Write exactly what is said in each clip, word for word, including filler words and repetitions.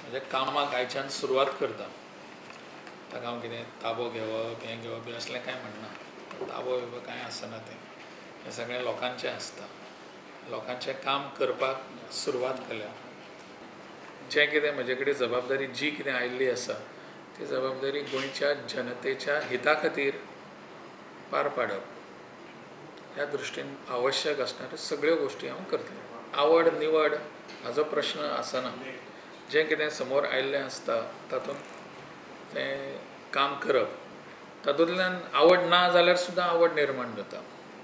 म्हणजे कामाक आयच्यान सुरवात करता ताका हांव कितें ताबो घेवप हें घेवप बी असलें कांय म्हणना. ताबो बिबो कांय आसना तें हें सगळें लोकांचें आसता. लोकांचें काम करपाक सुरवात केल्या जें कितें म्हजे कडेन जबाबदारी जी कितें आयिल्ली आसा ती जबाबदारी गोंयच्या जनतेच्या हिता खातीर पार पाडप ह्या दृश्टीन आवश्यक असणाऱ्यो सगळ्यो गोश्टी हांव करतलों. आवड निवड हाजो प्रश्न आसना. जें कितें समोर आयिल्लें आसता तातूंत तें काम करप तातूंतल्यान आवड ना जाल्यार सुद्दां आवड निर्माण जाता.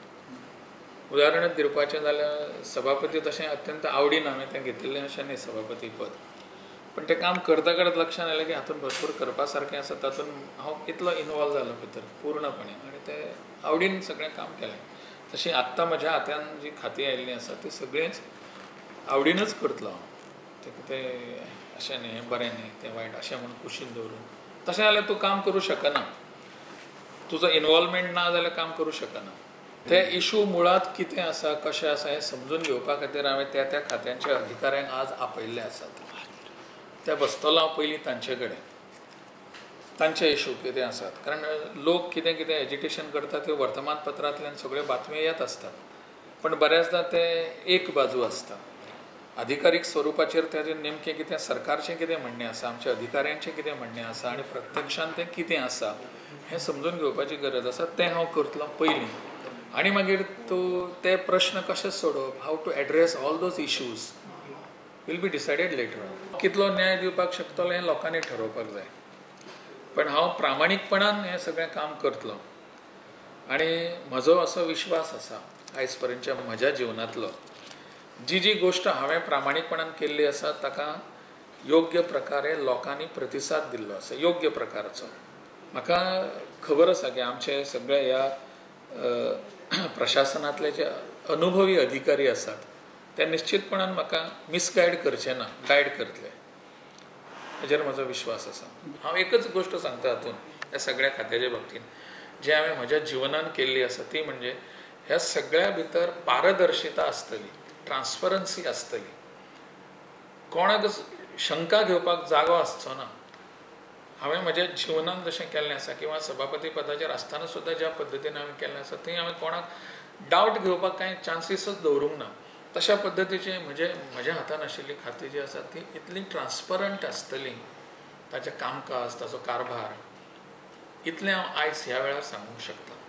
उदाहरण दिवपाचें जाल्यार सभापती तशें अत्यंत आवडीन हांवें तें घेतिल्लें अशें न्ही सभापती पद, पण तें काम करता करता लक्षांत आयलें की हातूंत भरपूर करपा सारकें आसा. तातूंत हांव इतलो इनवॉल्व जालो भितर पूर्णपणे आनी तें आवडीन सगळें काम केलें. तशी आत्तां म्हज्या हातान जी खातीं आयिल्लीं आसा ती सगळींच आवडीनच करतलो हांव. तें कितें अशें न्ही हें बरें न्ही तें वायट अशें म्हूण कुशीन दवरून तशें जाल्यार तूं काम करूं शकना. तुजो इनवॉल्वमेंट ना जाल्यार काम करूं शकना. ते इशू मुळात कितें आसा कशें आसा हें समजून घेवपा खातीर हांवें त्या त्या खात्यांच्या अधिकाऱ्यांक आज आपयल्ले आसात. ते बसतलो हांव पयलीं तांचे कडेन तांचे इशू कितें आसात. कारण लोक कितें कितें एजिटेशन करता त्यो वर्तमानपत्रांतल्यान सगळ्यो बातम्यो येत आसतात, पण बऱ्याचदा ते एक बाजू आसता. अधिकारीक स्वरुपाचेर तेजें नेमकें कितें सरकारचें कितें म्हणणें आसा, आमच्या अधिकाऱ्यांचें कितें म्हणणें आसा आनी प्रत्यक्षान तें कितें आसा हें समजून घेवपाची गरज आसा. तें हांव करतलों पयलीं आनी मागीर तूं ते प्रश्न कशे सोडोवप, how to address all those issues will be decided later on. कितलो न्याय दिवपाक शकतलो हें लोकांनी ठरोवपाक जाय. पण हांव प्रामाणीकपणान हें सगळें काम करतलों आनी म्हजो असो विश्वास आसा आयज पर्यंतच्या म्हज्या जिवनांतलो जी जी गोश्ट हांवें प्रामाणीकपणान केल्ली आसा ताका योग्य प्रकारे लोकांनी प्रतिसाद दिल्लो आसा, योग्य प्रकारचो. म्हाका खबर आसा की आमचे सगळे ह्या प्रशासनांतले जे अनुभवी अधिकारी आसात ते निश्चितपणान म्हाका मिसगायड करचे ना, गायड करतले हाजेर म्हजो विश्वास आसा. हांव एकच गोश्ट सांगता हातूंत ह्या सगळ्या खात्याच्या बाबतींत जी हांवें म्हज्या जिवनान केल्ली आसा ती म्हणजे ह्या सगळ्या भितर पारदर्शिता आसतली, ट्रान्सपरन्सी आसतली, कोणाक शंका घेवपाक जागो आसचो ना. हांवें म्हज्या जिवनान जशें केल्लें आसा किंवा सभापती पदाचेर आसतना सुद्दां ज्या पद्दतीन हांवें केल्लें आसा थंय हांवें कोणाक डावट घेवपाक कांय चान्सीसच दवरूंक ना. तशा पद्दतीचें म्हजे म्हज्या हातान आशिल्ली खातीं जी आसा ती इतली ट्रान्सपरंट आसतली, ताचें कामकाज ताचो कारभार इतलें हांव आयज ह्या वेळार सांगूंक शकता.